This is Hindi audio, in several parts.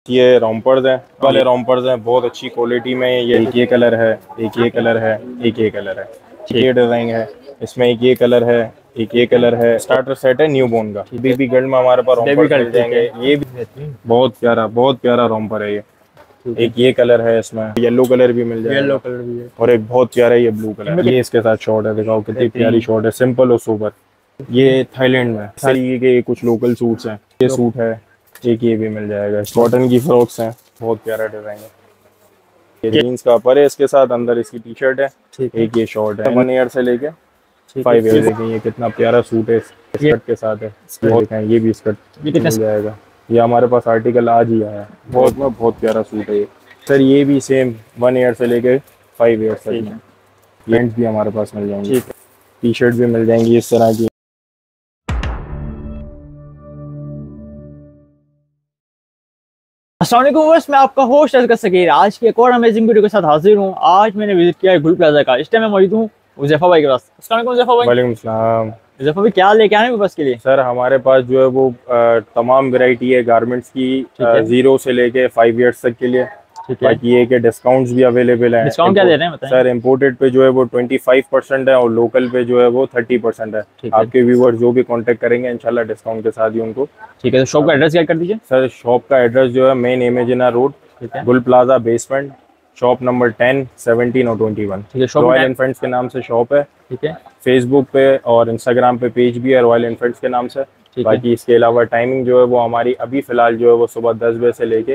ये रोम्पर्स हैं, वाले रोम्पर्स हैं, बहुत अच्छी क्वालिटी में। ये एक ये कलर है, एक ये कलर है, एक ये कलर है, ये डिज़ाइन है। इसमें एक ये कलर है, एक ये कलर है। स्टार्टर सेट है न्यू बॉर्न का। बेबी गर्ल में हमारे पास रोम्पर्स मिल जाएंगे। ये भी बहुत प्यारा रोम्पर है। ये एक ये कलर है, इसमें येलो कलर भी मिल जाएगा, और एक बहुत प्यारा ये ब्लू कलर। ये इसके साथ शॉर्ट है, दिखाओ कितनी प्यारी शॉर्ट है, सिंपल और सुपर। ये थाईलैंड में सारी के कुछ लोकल सूट्स हैं। ये सूट है, एक ये भी मिल जाएगा। कॉटन की फ्रॉक्स हैं, बहुत प्यारा डिजाइन है। ये जीन्स का अपर है, इसके साथ अंदर इसकी टी शर्ट है। एक ये शॉर्ट है, 1 ईयर से लेके 5 ईयर। देखें ये कितना प्यारा सूट है, स्कर्ट के साथ है। देखें ये भी स्कर्ट मिल जाएगा। ये हमारे पास आर्टिकल आज ही आया है, बहुत प्यारा सूट है ये। सर ये भी सेम 1 ईयर से लेके 5 ईयर तक। पैंट्स भी हमारे पास मिल जाएंगे, टी शर्ट भी मिल जाएंगी इस तरह की। अस्सलाम वालेकुम व्यूअर्स, मैं आपका होस्ट असगर सकीर आज की एक और अमेजिंग वीडियो के साथ हाजिर हूँ। आज मैंने विजिट किया है गुल प्लाजा का। इस टाइम मैं मौजूद हूँ उज़ैफा भाई के पास। अस्सलाम वालेकुम उज़ैफा भाई। वालेकुम सलाम। उज़ैफा भाई क्या लेके आए हैं बस के लिए? सर हमारे पास जो है वो तमाम वैरायटी है गारमेंट्स की, 0 से लेके 5 ईयर्स तक के लिए। बाकी ये कि डिस्काउंट्स भी अवेलेबल हैं। डिस्काउंट क्या दे रहे हैं बताएं? सर इम्पोर्टेड पे जो है वो 25% है, और लोकल पे जो है वो 30% है। आपके व्यूअर्स जो भी कांटेक्ट करेंगे इंशाल्लाह डिस्काउंट के साथ ही उनको। ठीक है, तो शॉप का एड्रेस क्या कर दीजिए? सर शॉप का एड्रेस जो है main M A Jinnah road, Gul Plaza basement, shop number 10, 17 और 21। ठीक है, रॉयल एनफील्ड के नाम से शॉप है। ठीक है, फेसबुक पे और इंस्टाग्राम पे पेज भी है रॉयल एनफील्ड के नाम से। बाकी इसके अलावा टाइमिंग जो है वो हमारी अभी फिलहाल जो है वो सुबह 10 बजे से लेके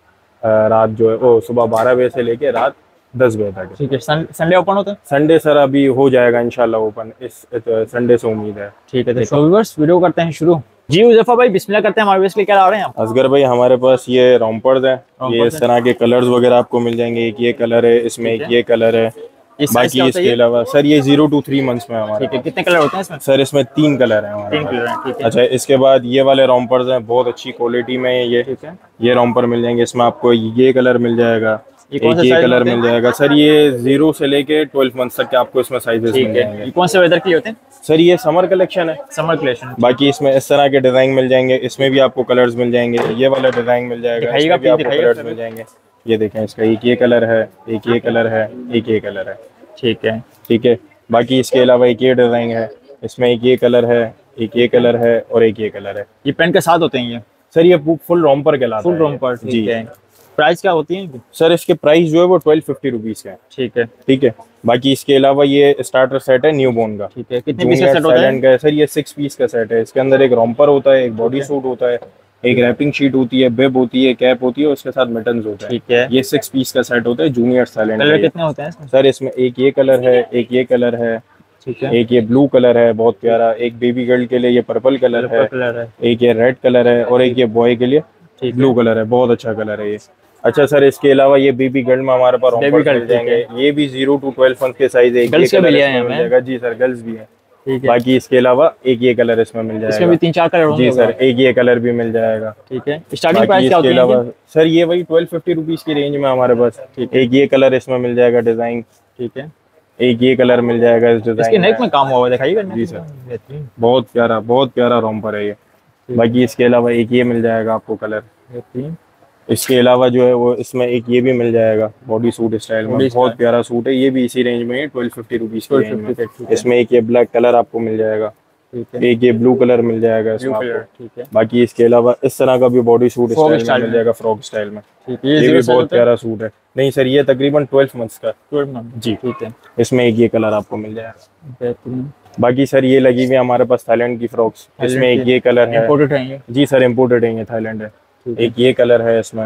रात जो है वो सुबह 12 बजे से लेके रात 10 बजे तक। ठीक है। संडे ओपन होता है? संडे सर अभी हो जाएगा इंशाल्लाह ओपन, इस संडे से उम्मीद है। ठीक है, तो व्यूअर्स वीडियो करते हैं शुरू। जी उज़ैफा भाई बिस्मिल्लाह करते हैं। हमारे पास क्या आ रहे हैं आप? असगर भाई हमारे पास ये रोम्पर्स हैं, ये इस तरह के कलर्स वगैरह आपको मिल जाएंगे। एक ये कलर है, इसमें एक ये कलर है। बाकी इसके अलावा सर ये 0 to 3 मंथ्स में हमारे। ठीक है, कितने कलर होते हैं इसमें? सर इसमें 3 कलर हैं हमारे। 3 कलर हैं, ठीक है। अच्छा, इसके बाद ये वाले रोम्पर्स हैं, बहुत अच्छी क्वालिटी में ये। ठीक है, ये रोम्पर मिल जाएंगे। इसमें आपको ये कलर मिल जाएगा, एक ये कलर मिल जाएगा। सर ये 0 से लेके 12 मंथ्स तक के आपको इसमें साइजेस मिल जाएंगे। ये कौन से वेदर के होते हैं? सर ये समर कलेक्शन है, समर कलेक्शन। बाकी इसमें इस तरह के डिजाइन मिल जाएंगे। इसमें भी आपको कलर्स मिल जाएंगे, ये वाला डिजाइन मिल जाएगा, इसमें भी आपको कलर्स मिल जाएंगे। ये देखें, इसका एक ये कलर है, एक ये कलर है, एक ये कलर है। ठीक है, ठीक है। बाकी इसके अलावा एक ये डिजाइन है, इसमें एक ये कलर है, एक ये कलर है, और एक ये कलर है। ये पेंट के साथ होते हैं ये? सर ये फुल रोम्पर कहलाता है। फुल रोम्पर, ठीक है। प्राइस क्या होती है? सर इसके प्राइस जो है वो 1250 रुपीज का है। ठीक है, ठीक है। बाकी इसके अलावा ये स्टार्टर सेट है न्यू बॉर्न का। ठीक है, कितने पीस का सेट होता है? सर ये 6 पीस का सेट है। इसके अंदर एक रोम्पर होता है, एक बॉडी सूट होता है, एक रैपिंग शीट होती है, बिब होती है, कैप होती है, और उसके साथ मिटन्स होता है। ठीक है, ये 6 पीस का सेट होता है जूनियर थाईलैंड। कलर कितने होते हैं सर इसमें एक ये कलर है, एक ये कलर है, ठीक है, एक ये ब्लू कलर है बहुत प्यारा, एक बेबी गर्ल के लिए ये पर्पल कलर है, एक ये रेड कलर है, और एक ये बॉय के लिए ब्लू कलर है। बहुत अच्छा कलर है ये। अच्छा सर इसके अलावा ये बेबी गर्ल में हमारे पास रोम्पर्स मिल जाएंगे। ये भी 0 to 12 मंथ के साइज है। गर्ल्स के मिल जाएगा? जी सर, गर्ल्स भी है। ठीक है। बाकी इसके अलावा एक ये कलर इसमें मिल जाएगा। इसमें भी 3-4 कलर होंगे? जी सर, एक ये कलर भी मिल जाएगा। ठीक है। स्टार्टिंग प्राइस क्या होती है? सर ये वही 1250 रुपीज की रेंज में हमारे पास। एक ये कलर इसमें मिल जाएगा डिजाइन। ठीक है, एक ये कलर मिल जाएगा इस डिजाइन। इसके नेक में काम हुआ है, दिखाइएगा। जी सर, बहुत प्यारा रोम्पर है ये। बाकी इसके अलावा एक ये मिल जाएगा आपको कलर। इसके अलावा जो है वो इसमें एक ये भी मिल जाएगा बॉडी सूट स्टाइल में, बहुत प्यारा सूट है। ये भी इसी रेंज में है, 1250 रुपीज की रेंज में। इसमें एक ये ब्लैक कलर आपको मिल जाएगा, एक ये ब्लू कलर मिल जाएगा इसमें आपको। ठीक है। बाकी इसके अलावा इस तरह का भी बॉडी सूट स्टाइल में मिल जाएगा, फ्रॉक स्टाइल में। ये भी बहुत प्यारा सूट है। नहीं सर ये तकरीबन 12 मंथ्स का। 12 मंथ जी। ठीक है, इसमें एक ये कलर आपको मिल जाएगा। बाकी सर ये लगी हुई हमारे पास थाईलैंड की फ्रॉक्स। इसमें एक ये कलर है। इंपोर्टेड है? जी सर इम्पोर्टेड है, थाईलैंड है। एक ये कलर है इसमें,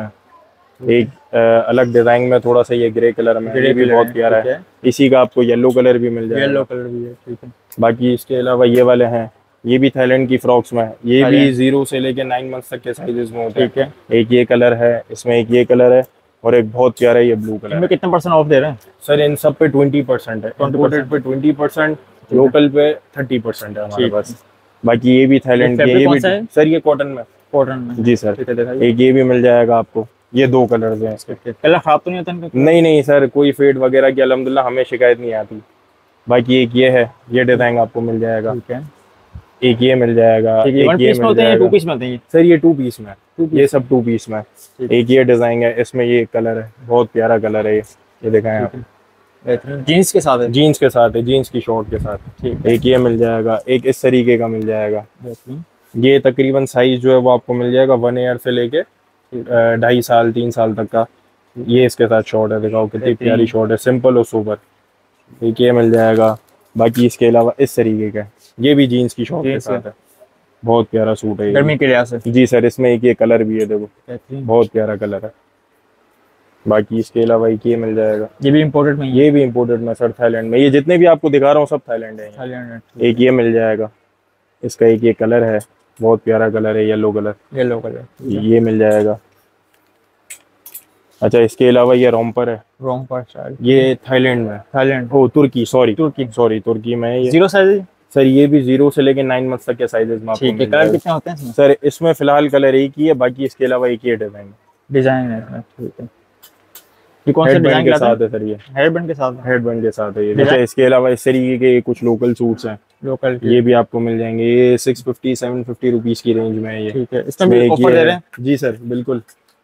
एक अलग डिजाइन में थोड़ा सा ये ग्रे कलर में, ये भी बहुत प्यारा है। इसी का आपको येलो कलर भी मिल जाएगा। येलो कलर भी है। ठीक है। बाकी इसके अलावा ये वाले हैं, ये भी थाईलैंड की फ्रॉक्स में, ये भी 0 से लेके 9 मंथ्स तक के साइजेस में होते हैं। ठीक है। एक ये कलर है, इसमें एक ये कलर है, और एक बहुत प्यारा ये ब्लू कलर। इनमें कितना % ऑफ दे रहे हैं? सर इन सब पे 20% है। इंपोर्टेड पे 20%, लोकल पे 30% है हमारे पास। बाकी ये भी थाईलैंड के, ये भी सर ये कॉटन में। जी सर, एक ये भी मिल जाएगा आपको। ये 2 कलर्स हैं इसके। कलर खराब तो नहीं होता इनका? नहीं सर, कोई फेड वगैरह की अल्हम्दुलिल्लाह हमें शिकायत नहीं आती। बाकी एक ये है, ये डिजाइन आपको मिल जाएगा। ठीक है। एक ये मिल जाएगा, एक ये मिल जाएगा। 2 पीस में होते हैं? सर ये 2 पीस में। ये सब 2 पीस में। एक ये डिजाइन है, इसमें ये कलर है, बहुत प्यारा कलर है ये दिखाएं आप। जीन्स के साथ है? जीन्स के साथ है, जीन्स की शॉर्ट के साथ। ठीक, एक ये मिल जाएगा, एक इस तरीके का मिल जाएगा। ये तकरीबन साइज जो है वो आपको मिल जाएगा 1 ईयर से लेके 2.5 साल 3 साल तक का। ये इसके साथ शॉर्ट है, दिखाओ कितनी प्यारी शॉर्ट है, सिंपल और सुपर। एक ये मिल जाएगा। बाकी इसके अलावा इस तरीके का ये भी जीन्स की शॉर्ट के साथ है, बहुत प्यारा सूट है गर्मी के लिहाज से। जी सर, इसमें एक ये कलर भी है, देखो बहुत प्यारा कलर है। बाकी इसके अलावा एक ये मिल जाएगा, ये भी इम्पोर्टेड में? ये भी इम्पोर्टेड में सर, थाईलैंड में। ये जितने भी आपको दिखा रहा हूँ सब थाईलैंड है। एक ये मिल जाएगा, इसका एक ये कलर है, बहुत प्यारा कलर है, येलो कलर। ये मिल जाएगा। अच्छा, इसके अलावा ये रोम्पर है। रोम्पर ये थाईलैंड में, तुर्की तुर्की में है ये। 0 साइज सर ये भी 0 से लेके 9 मंथ तक के साइजेस में आपको मिल जाएगा। कलर कितने होते हैं इसमें? सर इसमें फिलहाल कलर एक ही है, बाकी इसके अलावा एक ही डिजाइन है इसमें। ठीक है, ये कौन सा डिजाइन के साथ है सर? ये हेडबैंड के साथ है ये। अच्छा, इसके अलावा इस तरीके के कुछ लोकल सूट्स हैं, ये भी आपको मिल जाएंगे। ये 650-750 रुपीज की रेंज में है ये। ठीक है, इसमें भी ऑफर दे रहे हैं? जी सर बिल्कुल।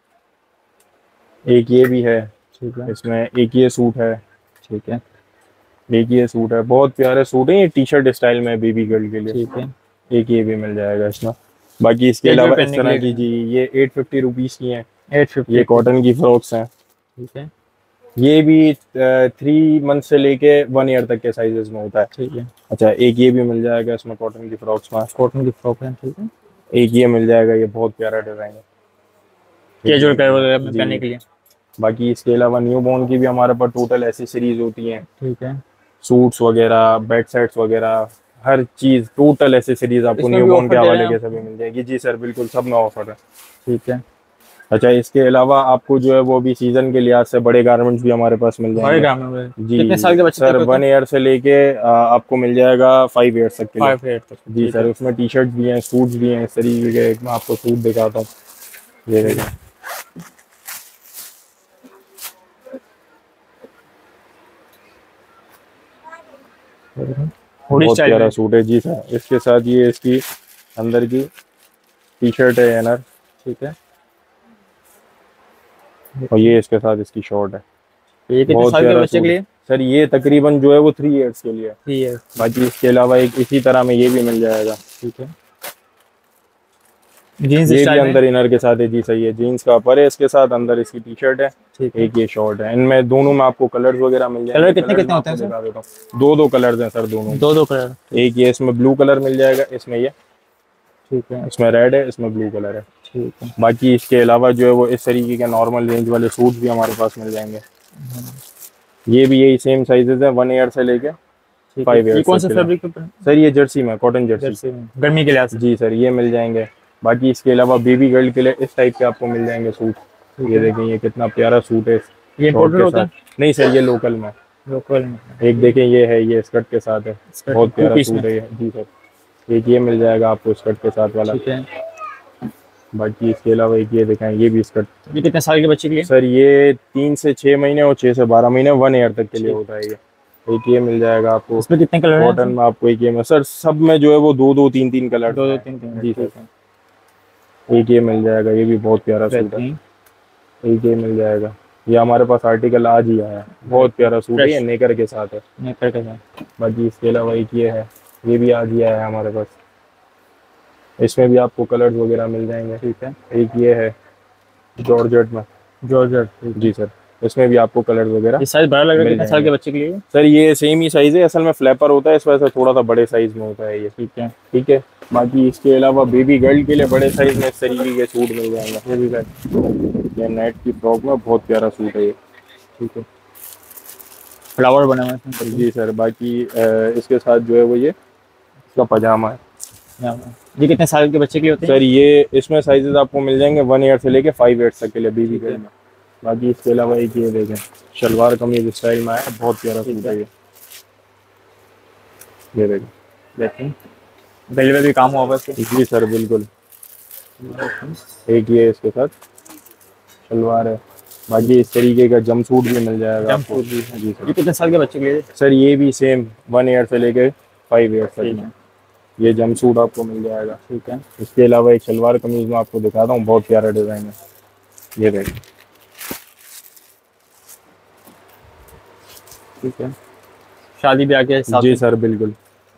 एक ये भी है, ठीक है। इसमें एक ये सूट है, ठीक है। एक ये सूट है, बहुत प्यारे सूट है ये, टी शर्ट स्टाइल में बेबी गर्ल के लिए। ठीक है। एक ये भी मिल जाएगा इसमें। बाकी इसके अलावा इस तरह की जी ये 850 रुपीज की है। 850। ये कॉटन की फ्रॉक्स हैं। ठीक है। ये भी 3 मंथ से लेके 1 ईयर तक के साइजेस में होता है। ठीक है। अच्छा, एक ये भी मिल जाएगा इसमें, कॉटन की फ्रॉक्स में। कॉटन की फ्रॉक है, ठीक है। एक ये मिल जाएगा, ये बहुत प्यारा डिजाइन है, कैजुअल वगैरह में पहनने के लिए। बाकी इसके अलावा न्यू बॉर्न की भी हमारे पास टोटल एसेसरीज होती हैं। ठीक है। सूट्स वगैरह, बेड सेट्स वगैरह, हर चीज टोटल एसेसरीज आपको न्यू बॉर्न के हवाले के सभी मिल जाएगी। जी सर बिल्कुल, सब में ऑफर है। ठीक है। अच्छा, इसके अलावा आपको जो है वो भी सीजन के लिहाज से बड़े गारमेंट्स भी हमारे पास मिल जाएंगे। जी, कितने साल के बच्चे? सर 1 ईयर से लेके आपको मिल जाएगा 5 ईयर तक के लिए। 5 ईयर तक। जी सर, उसमें टी शर्ट भी हैं, सूट्स भी हैं, इस तरीके के। मैं आपको सूट दिखाता हूँ, ये देखिए, बहुत प्यारा सूट है। जी सर, इसके साथ ये इसकी अंदर की टी शर्ट है यार। ठीक है। और ये इसके साथ इसकी शॉर्ट है। ये कितने साल के बच्चे के लिए? सर ये तकरीबन जो है वो 3 इयर्स के लिए। 3 इयर्स। बाकी इसके अलावा एक इसी तरह में ये भी मिल जाएगा। ठीक है। जीन्स ये भी अंदर इनर के साथ है। जी सही है, जीन्स का ऊपर है, इसके साथ अंदर इसकी टी शर्ट है। ठीक है। एक ये शॉर्ट है। इनमें दोनों में आपको कलर्स वगैरह मिल जाएंगे। कलर कितने कितने होते हैं सर? 2 कलर्स हैं सर, दोनों 2 कलर। एक ये इसमें ब्लू कलर मिल जाएगा, इसमें ये, ठीक है, इसमें रेड है, इसमें ब्लू कलर है। ठीक है। बाकी इसके अलावा जो है वो इस तरीके के नॉर्मल रेंज वाले सूट भी हमारे पास मिल जाएंगे। ये भी यही सेम साइजेस है, 1 ईयर से लेके 5 ईयर। कौन सा फैब्रिक पे? सर ये जर्सी में, कॉटन जर्सी में, गर्मी के लिए। जी सर, ये मिल जाएंगे। बाकी इसके अलावा बेबी गर्ल के लिए इस टाइप के आपको मिल जाएंगे सूट। ये देखें, ये कितना प्यारा सूट है। ये इम्पोर्टेड होता है? नहीं सर, ये लोकल में। एक देखें, ये है, ये स्कर्ट के साथ है, बहुत प्यारा सूट है ये। जी सर, एक ये मिल जाएगा आपको स्कर्ट के साथ वाला। ठीक है। बाकी इसके अलावा एक ये दिखाएं, ये भी स्कर्ट। ये कितने साल के बच्चे के लिए? सर ये 3 से 6 महीने और 6 से 12 महीने 1 ईयर तक के लिए होता है ये। एक ये मिल जाएगा आपको। इसमें कितने कलर हैं? कॉटन में आपको एक ये में सर, सब में जो है वो 2-2 3-3 कलर। 2-2 3-3। जी सर, एक ये मिल जाएगा, ये भी बहुत प्यारा सूट है। एक ये मिल जाएगा, ये हमारे पास आर्टिकल आज ही आया है, बहुत प्यारा सूट है, नेकर के साथ है। नेकर के साथ। बाकी इसके अलावा एक ये है, ये भी आज ही आया है हमारे पास, इसमें भी आपको कलर्स वगैरह मिल जाएंगे। ठीक है। एक ये है जॉर्जेट में। जॉर्जेट। जी सर, इसमें भी आपको कलर वगैरह। ये साइज बड़ा लग रहा है कितने साल के बच्चे के लिए? सर ये सेम ही साइज है, असल में फ्लैपर होता है, इस वजह से थोड़ा सा बड़े साइज में होता है ये। ठीक है। ठीक है। बाकी इसके अलावा बेबी गर्ल के लिए बड़े साइज में इस तरीके के सूट मिल जाएंगे। बेबी गर्ल, ये नेट की फ्रॉक में बहुत प्यारा सूट है ये। ठीक है, फ्लावर बने हुए हैं। जी सर, बाकी इसके साथ जो है वो ये इसका पजामा है। ये कितने साल के बच्चे के लिए होते हैं? सर ये इसमें साइजेस आपको मिल जाएंगे 1 ईयर से लेके 5 ईयर तक के लिए बेबी गर्ल में। बाकी इसके अलावा एक ये देखें, शलवार कमीज स्टाइल में आया, बहुत प्यारा सूट है ये देखें, गले में भी काम हुआ बस। जी सर बिल्कुल। एक ये इसके साथ शलवार है। बाकी इस तरीके का जंप सूट भी मिल जाएगा आपको। जी सर। ये कितने साल के बच्चे के लिए? सर ये भी सेम 1 ईयर से लेके 5 ईयर तक। ये जंप सूट आपको मिल जाएगा। ठीक है। इसके अलावा एक शलवार कमीज में आपको दिखाता हूँ, बहुत प्यारा डिज़ाइन है, ये देखिए। ठीक है, शादी ब्याह के हिसाब जी से। सर बिल्कुल।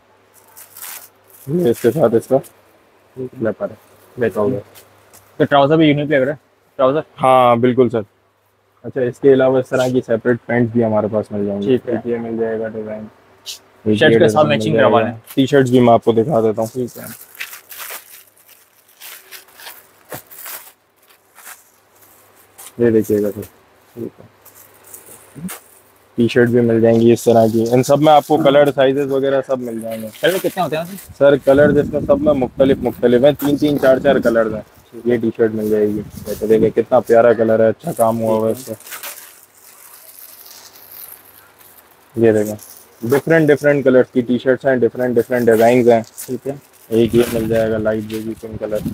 ये इसके साथ इसका फ्लैपर है, ट्राउजर। तो ट्राउजर भी यूनिक लग रहा है, ट्राउजर। हाँ बिल्कुल सर। अच्छा, इसके अलावा इस तरह की सेपरेट पैंट भी हमारे पास मिल जाएंगे। ठीक है। ये मिल जाएगा डिज़ाइन, शर्ट ये के साथ डिज़ाइन मिल मैचिंग करवा जाएगा। लें। टी शर्ट्स भी मैं आपको दिखा देता हूँ। ठीक है। ये देखिएगा सर, ठीक है। टी शर्ट भी मिल जाएंगी इस तरह की। इन सब में आपको कलर साइजेस वगैरह सब मिल जाएंगे। कलर कितने होते हैं सर कलर इसमें सब में मुख्तलिफ हैं, 3-3 4-4 कलर हैं। ये टी शर्ट मिल जाएगी। तो देखिए कितना प्यारा कलर है, अच्छा काम हुआ हुआ है इस पे। ये देखें डिफरेंट डिफरेंट कलर की टी शर्ट्स हैं, डिफरेंट डिफरेंट डिजाइन हैं। ठीक है। एक ये मिल जाएगा लाइट बेबी पिंक कलर।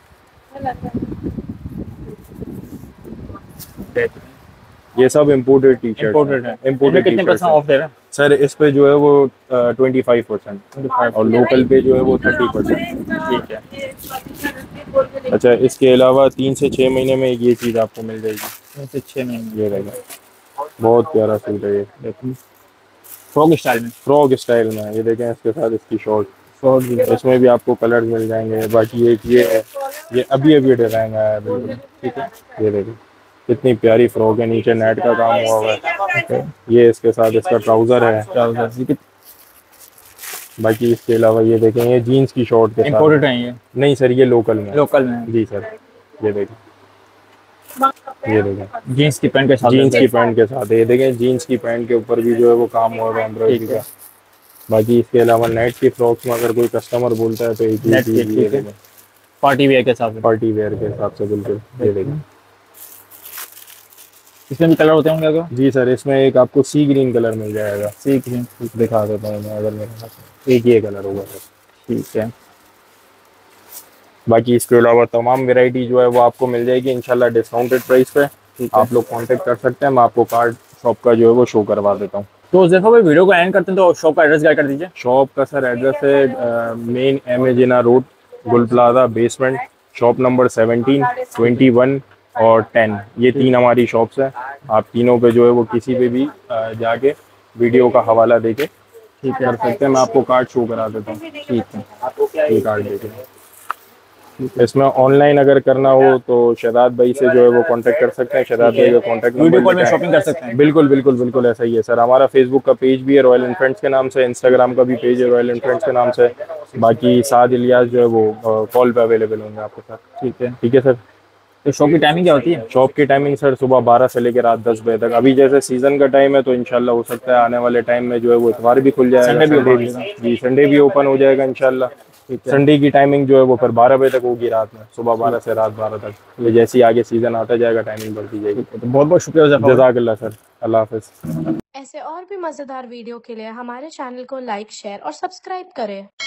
ये सब इम्पोर्टेड टी शर्ट इम्पोर्टेड है। इम्पोर्टेड कितने परसेंट ऑफ दे रहे हैं? सर इस पे जो है वो 25% और लोकल पे जो है वो 30%। ठीक है। अच्छा, इसके अलावा 3 से 6 महीने में ये चीज़ आपको मिल जाएगी। 3 से 6 महीने। ये रहेगा, बहुत प्यारा सूट है ये। देखिए फ्रॉक स्टाइल में। फ्रॉक स्टाइल में ये देखें, इसके साथ इसकी शॉर्ट, फ्रॉक भी है। इसमें भी आपको कलर मिल जाएंगे। बाकी एक ये है, ये अभी डिज़ाइन आया है बिल्कुल। ठीक है। ये देखें कितनी प्यारी फ्रॉक है, नीचे नेट का काम हुआ हुआ है। ये इसके साथ इसका ट्राउज़र है। ट्राउजर बाकी इसके अलावा ये देखें, ये जीन्स की शॉर्ट के साथ। इम्पोर्टेड है ये? नहीं सर, ये लोकल में। लोकल में। जी सर। ये देखें, ये देखें जीन्स की पैंट के साथ। जीन्स की पैंट के साथ। ये देखें जीन्स की पैंट के ऊपर भी जो है वो काम हुआ है एम्ब्रॉयडरी का। बाकी इसके अलावा नेट की फ्रॉक्स में अगर कोई कस्टमर बोलता है तो एक नेट की, ठीक है। पार्टी वेयर के साथ। पार्टी वेयर के हिसाब से बिल्कुल। ये देखें, इसमें भी कलर होते होंगे क्या? जी सर, इसमें एक आपको सी ग्रीन कलर मिल जाएगा। Sea green. दिखा देता हूँ मैं, अगर मेरे पास एक ये कलर होगा सर। ठीक है। बाकी इसके अलावा तमाम वैरायटी जो है वो आपको मिल जाएगी इंशाल्लाह डिस्काउंटेड प्राइस पे। आप लोग कांटेक्ट कर सकते हैं, मैं आपको कार्ड शॉप का जो है वो शो करवा देता हूँ। तो ज़ैफा भाई वीडियो को एंड करते हैं तो शॉप का एड्रेस गाइड कर दीजिए। शॉप का सर एड्रेस है main M A Jinnah road, Gul Plaza basement, shop number 17, 21 और 10। ये 3 हमारी शॉप्स हैं। आप तीनों पे जो है वो किसी पे भी जाके वीडियो का हवाला देके ठीक कर सकते हैं। मैं आपको कार्ड शो करा देता हूँ। ठीक है। ये कार्ड देके इसमें ऑनलाइन अगर करना हो तो शहजाद भाई से जो है वो कांटेक्ट कर सकते हैं। शहजाद भाई का कांटेक्ट वीडियो कॉल में शॉपिंग कर सकते हैं। बिल्कुल बिल्कुल बिल्कुल ऐसा ही है सर। हमारा फेसबुक का पेज भी है रॉयल एनफील्ड के नाम से, इंस्टाग्राम का भी पेज है रॉयल एनफील्ड के नाम से। बाकी साद इलियास जो है वो कॉल पे अवेलेबल होंगे आपके साथ। ठीक है सर। तो शॉप की टाइमिंग क्या होती है? शॉप की टाइमिंग सर सुबह 12 से लेकर रात 10 बजे तक। अभी जैसे सीजन का टाइम है तो इंशाल्लाह हो सकता है आने वाले टाइम में जो है वो इतवार भी खुल जाएगा, संडे भी। जी, संडे भी ओपन हो जाएगा इंशाल्लाह। संडे की टाइमिंग जो है वो फिर 12 बजे तक होगी रात में, सुबह 12 से रात 12 तक। तो जैसे ही आगे सीजन आता जाएगा टाइमिंग बढ़ती जाएगी। तो बहुत बहुत शुक्रिया जज़ाकल्लाह सर, अल्लाह हाफिज़। ऐसे और भी मज़ेदार वीडियो के लिए हमारे चैनल को लाइक, शेयर और सब्सक्राइब करें।